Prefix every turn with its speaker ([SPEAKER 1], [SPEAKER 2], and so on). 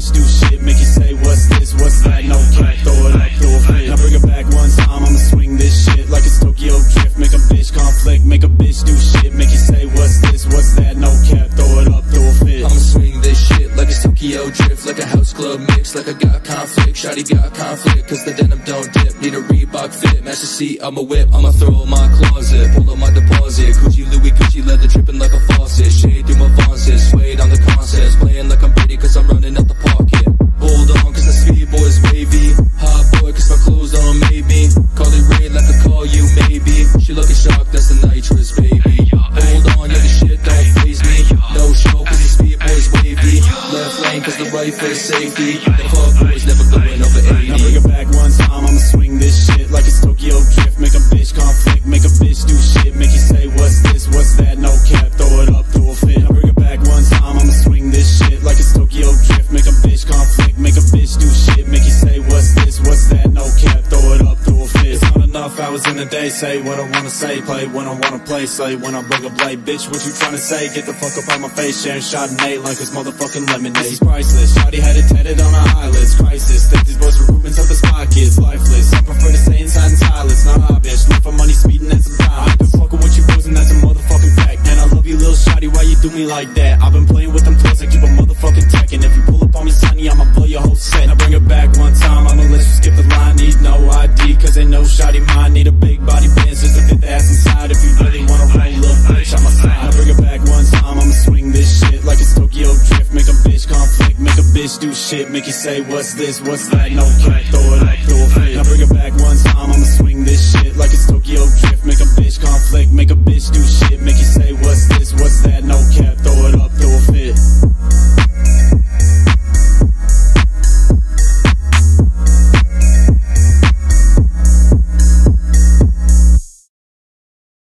[SPEAKER 1] bitch do shit, make you say what's this, what's that, no cap, throw it up, throw a fit. Now bring it back one time, I'ma swing this shit like it's Tokyo Drift. Make a bitch conflict, make a bitch do shit, make you say what's this, what's that, no cap, throw it up, throw a fit.
[SPEAKER 2] I'ma swing this shit like it's Tokyo Drift, like a house club mix, like I got conflict, shawty got conflict, cause the denim don't dip, need a Reebok fit, match the seat, I'ma whip, I'ma throw in my closet, pull up my deposit, Gucci, Louis, Gucci, leather dripping like a faucet, shade through my faucet, suede on the concepts, playing like I'm Brady cause I'm running out the pocket, hold on cause the speed boy's wavy, hot boy cause my clothes on maybe, call it Ray like I call you maybe, she looking shocked, that's the nitrous baby, hold on, yeah the shit don't faze me, no show cause the speed boy's wavy, left lane cause the right foot is safety, the club boys never going over 80.
[SPEAKER 1] Now bring it back one time, I'ma swing this shit like it's Tokyo Drift, make a bitch conflict, make a bitch do shit, make you say what's this, what's that, no cap, throw it up, throw a fit. Now bring it back one time, I'ma swing this shit like it's Tokyo Drift, make a bitch conflict, make a bitch do shit, make you say what's this, what's that, no cap, throw it up, throw a fit. It's not enough hours in the day, say what I wanna say, play when I wanna play, say when I bring a blade, bitch what you tryna say, get the fuck up out my face, sharing Chardonnay like it's motherfucking lemonade. This is priceless, shawty had it tatted on her eyelids, crisis, think these boys recruitments of the spot kids, lifeless, I prefer to stay inside and silence, nah bitch, left for money speeding and some time, I've been fucking with you boys and that's a motherfucking fact, and I love you little shawty, why you do me like that, I've been playing with them toys, I keep a motherfucking tech, and if you pull up on me sonny, I'ma blow your whole set. Now bring it back one time, I'ma let you skip the line, need no ID, cause ain't no shawty mine, need a big body Benz just to fit the ass inside, if you really wanna roll up, bitch, I'm a side. Now bring it back one time, I'ma swing this shit like it's Tokyo Drift, make a bitch conflict, make a bitch do shit, make you say what's this, what's that, no cap, throw it up, throw a fit. Now bring it back one time, I'ma swing this